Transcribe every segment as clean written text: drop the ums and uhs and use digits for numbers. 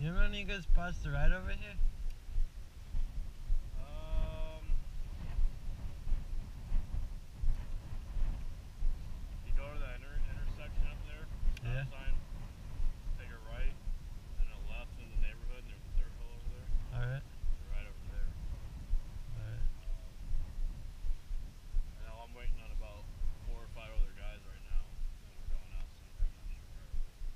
you remember any good spots to ride over here? You go to that intersection up there, Yeah. sign, take a right, and a left in the neighborhood, and there's a dirt hill over there. Alright. You're right over there. Alright. And now I'm waiting on about 4 or 5 other guys right now, and we're going out somewhere. I'm not sure where.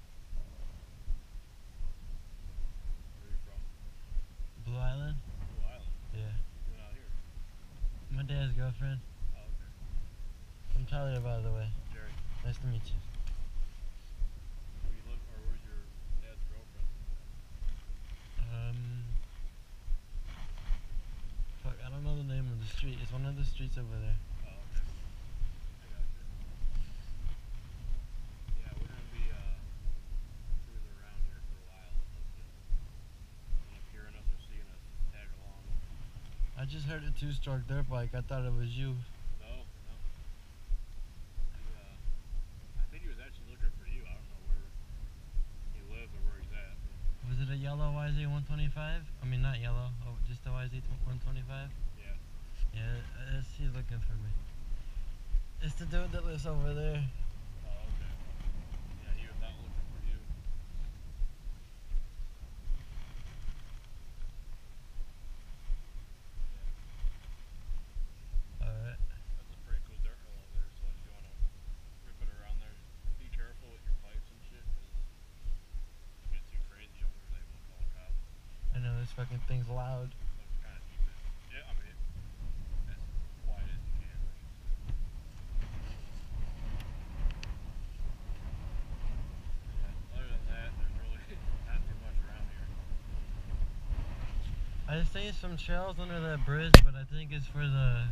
Where are you from? Blue Island? Blue Island? Yeah. What are you doing out here? My dad's girlfriend. Oh, okay. I'm Tyler, by the way. Jerry. Nice to meet you. Where you live, or where's your dad's girlfriend? Fuck, I don't know the name of the street. It's one of the streets over there. Oh, okay. I got you. Yeah, we're gonna be cruising around here for a while. If you're hearing us or seeing us, tag along. I just heard a 2-stroke dirt bike. I thought it was you. No. I think he was actually looking for you. I don't know where he lives or where he's at. Was it a yellow YZ125? I mean, not yellow. Oh, just a YZ125? Yeah. Yeah, he's looking for me. It's the dude that lives over there. Oh, okay. Yeah, he was out looking for you. Alright. That's a pretty cool dirt hill over there, so if you want to rip it around there, be careful with your pipes and shit, because if you get too crazy over there, they will call the cops. I know this fucking thing's loud. So just kind of keep it, yeah, I mean, as quiet as you can, I should say. Yeah, other than that, there's really not too much around here. I see some trails under that bridge, but I think it's for the,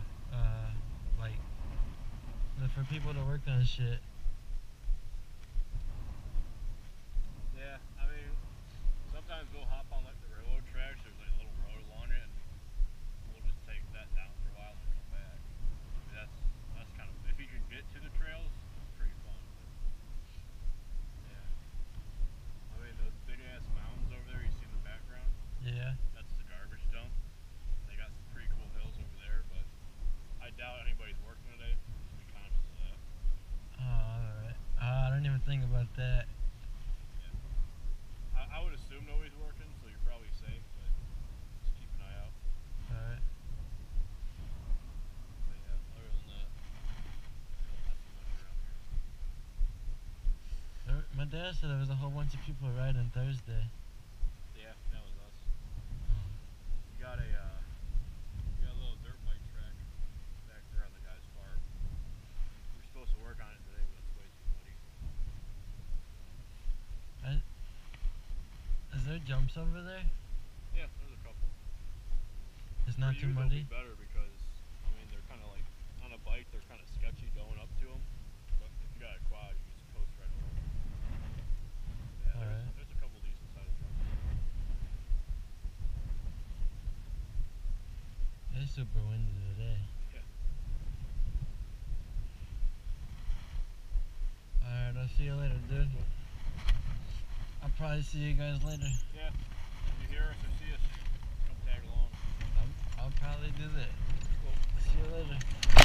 for people to work on shit. Yeah, I mean, sometimes we'll hop on like the railroad tracks. There's like a little road along it, and we'll just take that down for a while and come back. I mean, that's kind of, if you can get to the trails, it's pretty fun. But, yeah, I mean those big ass mountains over there you see in the background. Yeah. That's the garbage dump. They got some pretty cool hills over there, but I doubt anybody's working today. Just be conscious of that. Oh, alright. I don't even think about that. I would assume nobody's working, so you're probably safe, but just keep an eye out. Alright. But yeah, other than that, not too much around here. My dad said there was a whole bunch of people riding Thursday. Yeah, that was us. We got a little dirt bike track back there on the guy's farm. We were supposed to work on it today, but it's way too muddy. Is there jumps over there? Yeah, there's a couple. It's not For too you, they'll muddy? be better because, I mean, they're kind of like, on a bike, they're kind of sketchy going up to them. But if you got a quad, you just coast right over them. Yeah, Alright. there's a couple decent sized jumps. It's super windy today. Yeah. Alright, I'll see you later, dude. I'll probably see you guys later. Yeah. If you hear us or see us, come tag along. I'll probably do that. Cool. See you later.